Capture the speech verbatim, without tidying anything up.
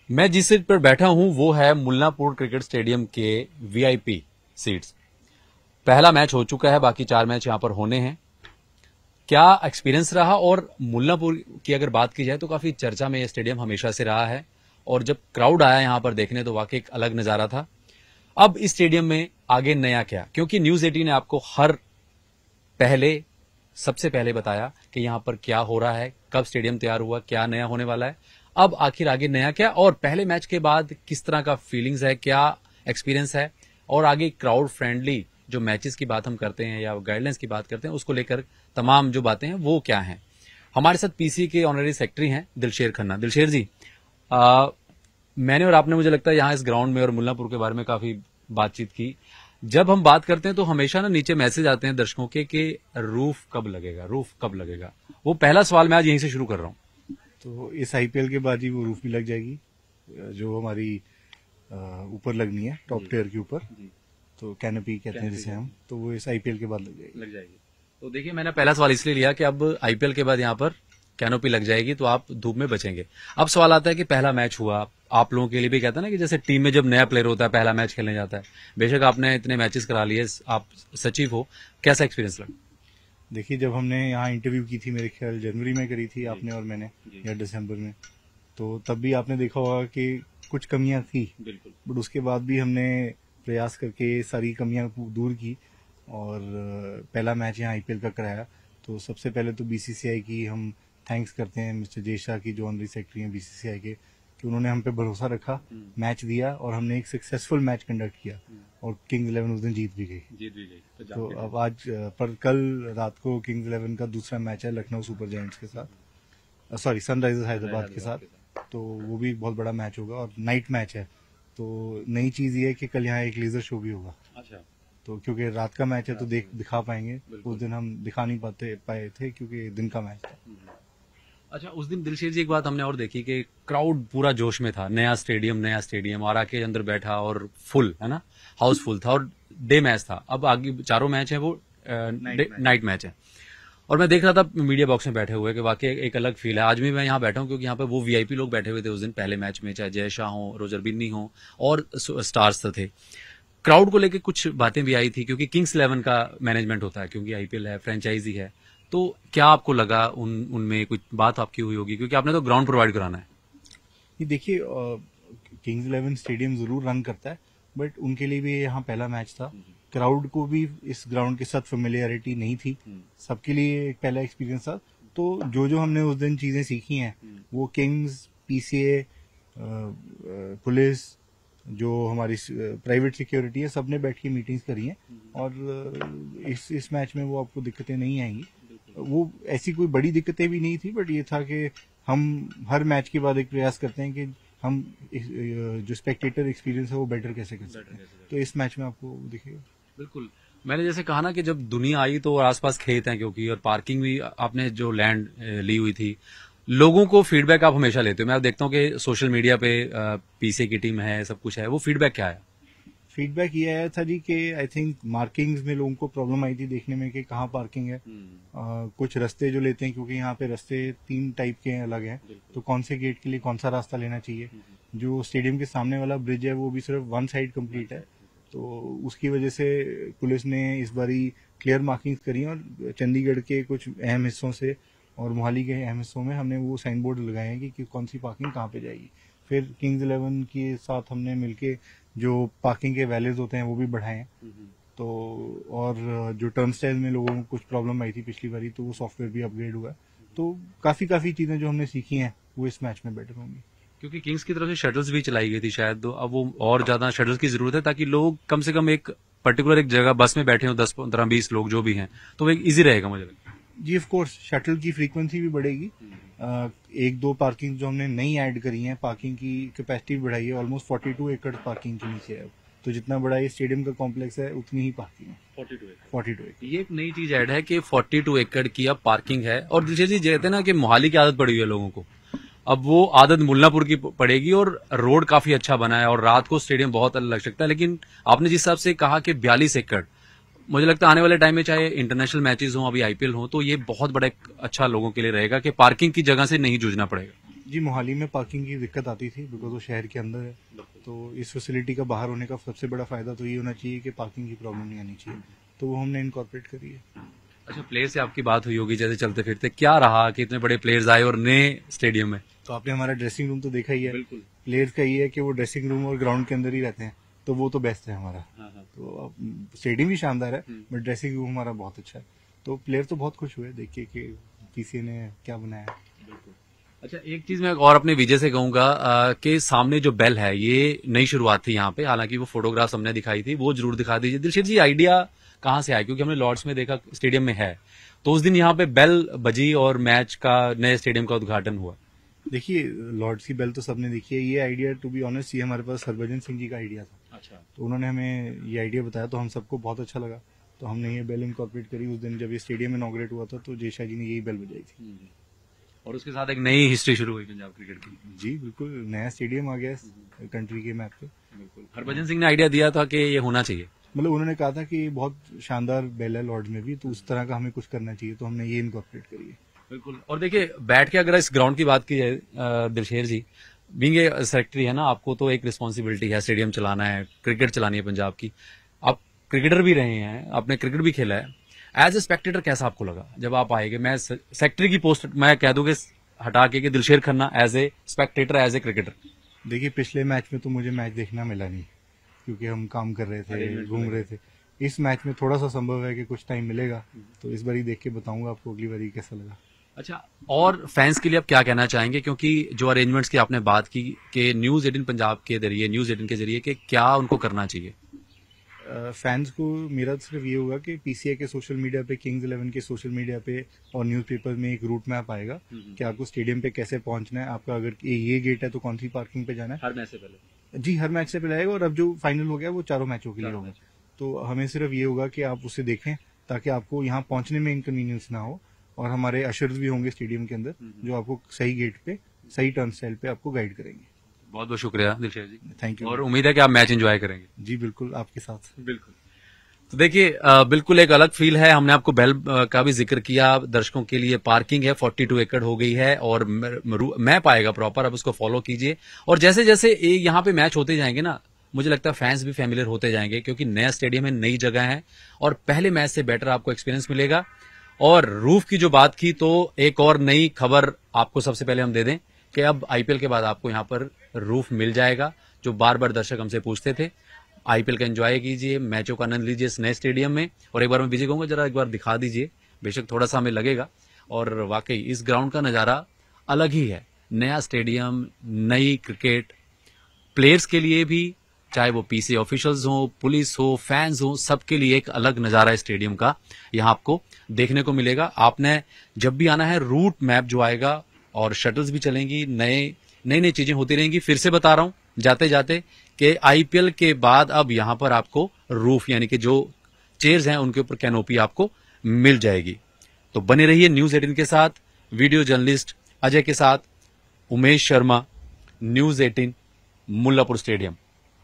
मैं जिस सीट पर बैठा हूं वो है मुल्लापुर क्रिकेट स्टेडियम के वीआईपी सीट्स। पहला मैच हो चुका है, बाकी चार मैच यहां पर होने हैं। क्या एक्सपीरियंस रहा? और मुल्लापुर की अगर बात की जाए तो काफी चर्चा में यह स्टेडियम हमेशा से रहा है, और जब क्राउड आया यहां पर देखने तो वाकई एक अलग नजारा था। अब इस स्टेडियम में आगे नया क्या, क्योंकि न्यूज एटीन ने आपको हर पहले सबसे पहले बताया कि यहां पर क्या हो रहा है, कब स्टेडियम तैयार हुआ, क्या नया होने वाला है। अब आखिर आगे नया क्या, और पहले मैच के बाद किस तरह का फीलिंग्स है, क्या एक्सपीरियंस है, और आगे क्राउड फ्रेंडली जो मैचेस की बात हम करते हैं या गाइडलाइंस की बात करते हैं उसको लेकर तमाम जो बातें हैं वो क्या हैं। हमारे साथ पीसी के ऑनररी सेक्रेटरी हैं दिलशेर खन्ना। दिलशेर जी, आ, मैंने और आपने मुझे लगता है यहाँ इस ग्राउंड में और मुल्लापुर के बारे में काफी बातचीत की। जब हम बात करते हैं तो हमेशा ना नीचे मैसेज आते हैं दर्शकों के कि रूफ कब लगेगा, रूफ कब लगेगा। वो पहला सवाल मैं आज यहीं से शुरू कर रहा हूं। तो इस आईपीएल के बाद ही वो रूफ भी लग जाएगी जो हमारी ऊपर लगनी है, टॉप टियर के ऊपर, तो कैनोपी कहते हैं जिसे हम, तो वो इस आईपीएल के बाद लग जाएगी लग जाएगी तो देखिए, मैंने पहला सवाल इसलिए लिया कि अब आईपीएल के बाद यहाँ पर कैनोपी लग जाएगी तो आप धूप में बचेंगे। अब सवाल आता है कि पहला मैच हुआ, आप लोगों के लिए भी कहता है ना कि जैसे टीम में जब नया प्लेयर होता है पहला मैच खेलने जाता है, बेशक आपने इतने मैचेस करा लिए, आप सचिव हो, कैसा एक्सपीरियंस लगा? देखिए, जब हमने यहाँ इंटरव्यू की थी, मेरे ख्याल जनवरी में करी थी आपने और मैंने, या दिसंबर में, तो तब भी आपने देखा होगा कि कुछ कमियां थी, बिल्कुल, बट उसके बाद भी हमने प्रयास करके सारी कमियां दूर की और पहला मैच यहाँ आईपीएल का कराया। तो सबसे पहले तो बीसीसीआई की हम थैंक्स करते हैं, मिस्टर जय शाह की जो ऑनरी सेक्रेटरी हैं बीसीसीआई के, कि उन्होंने हम पे भरोसा रखा, मैच दिया और हमने एक सक्सेसफुल मैच कंडक्ट किया और किंग्स इलेवन उस दिन जीत भी गई जीत भी गई तो, तो अब आज पर कल रात को किंग्स इलेवन का दूसरा मैच है लखनऊ सुपर जायंट्स के साथ, सॉरी सनराइजर्स हैदराबाद के साथ, तो वो भी एक बहुत बड़ा मैच होगा और नाइट मैच है। तो नई चीज ये है कि कल यहाँ एक लेजर शो भी होगा। अच्छा, तो क्योंकि रात का मैच है तो देख दिखा पाएंगे, उस दिन हम दिखा नहीं पाते पाए थे क्योंकि दिन का मैच था। अच्छा, उस दिन दिलशेर जी एक बात हमने और देखी कि क्राउड पूरा जोश में था, नया स्टेडियम नया स्टेडियम और आके अंदर बैठा और फुल है ना, हाउसफुल था और डे मैच था। अब आगे चारों मैच है वो नाइट मैच है, और मैं देख रहा था मीडिया बॉक्स में बैठे हुए कि वाकई एक अलग फील है। आज भी मैं यहाँ बैठा हूँ क्योंकि यहाँ पे वो वीआईपी लोग बैठे हुए थे उस दिन पहले मैच में, चाहे जय शाह हो, रोजर बिन्नी हो और स्टार्स थे। क्राउड को लेकर कुछ बातें भी आई थी क्योंकि किंग्स इलेवन का मैनेजमेंट होता है, क्योंकि आईपीएल है, फ्रेंचाइजी है, तो क्या आपको लगा उन उनमें कुछ बात आपकी हुई होगी क्योंकि आपने तो ग्राउंड प्रोवाइड कराना है? ये देखिए, किंग्स इलेवन स्टेडियम जरूर रन करता है, बट उनके लिए भी यहाँ पहला मैच था, क्राउड को भी इस ग्राउंड के साथ फेमिलियरिटी नहीं थी, सबके लिए एक पहला एक्सपीरियंस था। तो जो जो हमने उस दिन चीजें सीखी हैं वो किंग्स, पीसीए, पुलिस, जो हमारी प्राइवेट सिक्योरिटी है, सबने बैठ के मीटिंग्स करी हैं और इस इस मैच में वो आपको दिक्कतें नहीं आएंगी। वो ऐसी कोई बड़ी दिक्कतें भी नहीं थी, बट ये था कि हम हर मैच के बाद एक प्रयास करते हैं कि हम जो स्पेक्टेटर एक्सपीरियंस है वो बेटर कैसे कर सकते हैं, तो इस मैच में आपको दिखेगा। बिल्कुल, मैंने जैसे कहा ना कि जब दुनिया आई तो आसपास खेत हैं क्योंकि, और पार्किंग भी आपने जो लैंड ली हुई थी, लोगों को फीडबैक आप हमेशा लेते हो, मैं देखता हूँ कि सोशल मीडिया पे पीसी की टीम है, सब कुछ है, वो फीडबैक क्या है? फीडबैक ये आया था जी कि आई थिंक मार्किंग्स में लोगों को प्रॉब्लम आई थी देखने में कि कहाँ पार्किंग है। आ, कुछ रास्ते जो लेते हैं, क्योंकि यहाँ पे रास्ते तीन टाइप के अलग हैं, तो कौन से गेट के लिए कौन सा रास्ता लेना चाहिए। जो स्टेडियम के सामने वाला ब्रिज है वो भी सिर्फ वन साइड कंप्लीट है, तो उसकी वजह से पुलिस ने इस बारी क्लियर मार्किंग्स करी और चंडीगढ़ के कुछ अहम हिस्सों से और मोहाली के अहम हिस्सों में हमने वो साइन बोर्ड लगाए हैं कि, कि कौन सी पार्किंग कहाँ पे जाएगी। फिर किंग्स इलेवन के साथ हमने मिलके जो पार्किंग के वैलेज होते हैं वो भी बढ़ाए हैं, तो और जो टर्न स्टाइल में लोगों को कुछ प्रॉब्लम आई थी पिछली बारी, तो वो सॉफ्टवेयर भी अपग्रेड हुआ है। तो काफी काफी चीजें जो हमने सीखी हैं वो इस मैच में बेटर होंगी। क्योंकि किंग्स की तरफ से शटल्स भी चलाई गई थी शायद, तो अब वो और ज्यादा शटल्स की जरूरत है ताकि लोग कम से कम एक पर्टिकुलर एक जगह बस में बैठे हो, दस पंद्रह बीस लोग जो भी हैं, तो वो एक इजी रहेगा मुझे लगता है। जी ऑफ कोर्स, शटल की फ्रीक्वेंसी भी बढ़ेगी। आ, एक दो पार्किंग जो हमने नई ऐड करी है, पार्किंग की कैपेसिटी बढ़ाई है, ऑलमोस्ट बयालीस एकड़ पार्किंग के नीचे है, तो जितना बड़ा ये स्टेडियम का कॉम्प्लेक्स है उतनी ही पार्किंग है, बयालीस एकड़। ये एक नई चीज ऐड है कि बयालीस एकड़ की अब पार्किंग है। और दूसरी चीज कहते हैं ना कि मोहाली की आदत पड़ी हुई है लोगों को, अब वो आदत मुल्लापुर की पड़ेगी, और रोड काफी अच्छा बना है और रात को स्टेडियम बहुत अलग लग सकता है। लेकिन आपने जिस हिसाब से कहा कि बयालीस एकड़, मुझे लगता है आने वाले टाइम में चाहे इंटरनेशनल मैचेस हो, अभी आईपीएल हो, तो ये बहुत बड़ा एक अच्छा लोगों के लिए रहेगा कि पार्किंग की जगह से नहीं जूझना पड़ेगा। जी, मोहाली में पार्किंग की दिक्कत आती थी बिकॉज वो शहर के अंदर है, तो इस फैसिलिटी का बाहर होने का सबसे बड़ा फायदा तो ये होना चाहिए कि पार्किंग की प्रॉब्लम नहीं आनी चाहिए, तो वो हमने इनकॉर्पोरेट करी है। अच्छा, प्लेयर से आपकी बात हुई होगी जैसे चलते फिरते, क्या रहा कि इतने बड़े प्लेयर्स आए और नए स्टेडियम में? तो आपने हमारा ड्रेसिंग रूम तो देखा ही है। बिल्कुल। प्लेयर्स का ये है कि वो ड्रेसिंग रूम और ग्राउंड के अंदर ही रहते हैं, तो वो तो बेस्ट है हमारा। हाँ हाँ। तो स्टेडियम भी शानदार है बट ड्रेसिंग रूम हमारा बहुत अच्छा है, तो प्लेयर तो बहुत खुश हुए देखिए कि पीसीए ने क्या बनाया। अच्छा, एक चीज मैं और अपने विजय से कहूंगा कि सामने जो बेल है ये नई शुरुआत थी यहाँ पे, हालांकि वो फोटोग्राफ्स हमने दिखाई थी, वो जरूर दिखा दीजिए। दिलशेर जी, आइडिया कहाँ से आया? क्योंकि हमने लॉर्ड्स में देखा, स्टेडियम में है, तो उस दिन यहाँ पे बेल बजी और मैच का नए स्टेडियम का उद्घाटन हुआ। देखिए, लॉर्ड्स की बेल तो सबने देखी है, ये आइडिया टू बी ऑनेस्ट ये हमारे पास हरभजन सिंह जी का आइडिया था। अच्छा। तो उन्होंने हमें ये आइडिया बताया तो हम सबको बहुत अच्छा लगा, तो हमने ये बेल इनकॉर्पोरेट करी। उस दिन जब ये स्टेडियम इनॉग्रेट हुआ था तो जयशाह जी ने यही बेल बजाई थी, और उसके साथ एक नई हिस्ट्री शुरू हुई पंजाब क्रिकेट की। जी बिल्कुल, नया स्टेडियम आ गया कंट्री के मैप पे। बिल्कुल, हरभजन सिंह ने आइडिया दिया था कि ये होना चाहिए, मतलब उन्होंने कहा था कि बहुत शानदार बेल है लॉर्ड्स में भी, तो उस तरह का हमें कुछ करना चाहिए, तो हमने ये इनकॉर्पोरेट करी है। बिल्कुल। और देखिए, बैठ के अगर इस ग्राउंड की बात की जाए, Dilsher ji being a secretary है ना, आपको तो एक रिस्पॉन्सिबिलिटी है, स्टेडियम चलाना है, क्रिकेट चलानी है पंजाब की। आप क्रिकेटर भी रहे हैं, आपने क्रिकेट भी खेला है, एज ए स्पेक्टेटर कैसा आपको लगा जब आप आएंगे? मैं सेक्रेटरी की पोस्ट मैं कह दूं कि हटा के कि Dilsher Khanna as a spectator, as a cricketer. देखिए, पिछले मैच में तो मुझे मैच देखना मिला नहीं क्योंकि हम काम कर रहे थे, घूम रहे थे। इस मैच में थोड़ा सा संभव है कि कुछ टाइम मिलेगा, तो इस बारी देख के बताऊंगा आपको अगली बारी कैसा लगा। अच्छा, और फैंस के लिए आप क्या कहना चाहेंगे? क्योंकि जो अरेंजमेंट्स की आपने बात की कि न्यूज एटीन पंजाब के जरिए, न्यूज एटीन के जरिए, कि क्या उनको करना चाहिए? फैंस को मेरा सिर्फ ये होगा कि पीसीए के सोशल मीडिया पे, किंग्स इलेवन के सोशल मीडिया पे और न्यूज़पेपर में एक रूट मैप आएगा कि आपको स्टेडियम पे कैसे पहुंचना है। आपका अगर ये गेट है तो कौन सी पार्किंग पे जाना है, हर मैच से पहले। जी, हर मैच से पहले आएगा, और अब जो फाइनल हो गया वो चारों मैचों के लिए होगा, तो हमें सिर्फ ये होगा कि आप उसे देखें ताकि आपको यहाँ पहुंचने में इनकन्वीनियंस ना हो, और हमारे अशर्स भी होंगे स्टेडियम के अंदर जो आपको सही गेट पे, सही टर्न स्टाइल पे आपको गाइड करेंगे। बहुत बहुत शुक्रिया दिलशेर जी, थैंक यू। और उम्मीद है कि आप मैच एंजॉय करेंगे। जी बिल्कुल, आपके साथ। बिल्कुल। तो देखिए, बिल्कुल एक अलग फील है। हमने आपको बेल का भी जिक्र किया, दर्शकों के लिए पार्किंग है, बयालीस एकड़ हो गई है, और मैप आएगा प्रॉपर, आप उसको फॉलो कीजिए। और जैसे जैसे यहाँ पे मैच होते जाएंगे ना, मुझे लगता है फैंस भी फैमिलियर होते जाएंगे, क्योंकि नया स्टेडियम है, नई जगह है, और पहले मैच से बेटर आपको एक्सपीरियंस मिलेगा। और रूफ की जो बात की, तो एक और नई खबर आपको सबसे पहले हम दे दें कि अब आईपीएल के बाद आपको यहाँ पर रूफ मिल जाएगा, जो बार बार दर्शक हमसे पूछते थे। आईपीएल का एंजॉय कीजिए, मैचों का आनंद लीजिए इस नए स्टेडियम में। और एक बार मैं विजय कहूंगा, जरा एक बार दिखा दीजिए, बेशक थोड़ा सा हमें लगेगा, और वाकई इस ग्राउंड का नजारा अलग ही है। नया स्टेडियम, नई क्रिकेट, प्लेयर्स के लिए भी, चाहे वो पीसी ऑफिशियल्स हो, पुलिस हो, फैंस हो, सबके लिए एक अलग नजारा है स्टेडियम का, यहाँ आपको देखने को मिलेगा। आपने जब भी आना है, रूट मैप जो आएगा, और शटल्स भी चलेंगी, नए नई नई चीजें होती रहेंगी। फिर से बता रहा हूं जाते जाते कि आईपीएल के बाद अब यहां पर आपको रूफ, यानी कि जो चेयर्स हैं उनके ऊपर कैनोपी आपको मिल जाएगी। तो बने रहिए न्यूज एटीन के साथ। वीडियो जर्नलिस्ट अजय के साथ Umesh Sharma, news eighteen, Mullanpur stadium.